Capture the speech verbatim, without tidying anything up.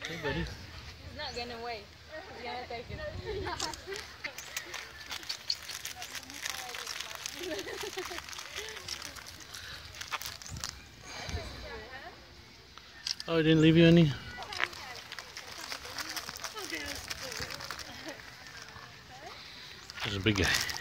Hey, buddy. He's not gonna wait. He's gonna take it. Oh, I didn't leave you any? There's a big guy.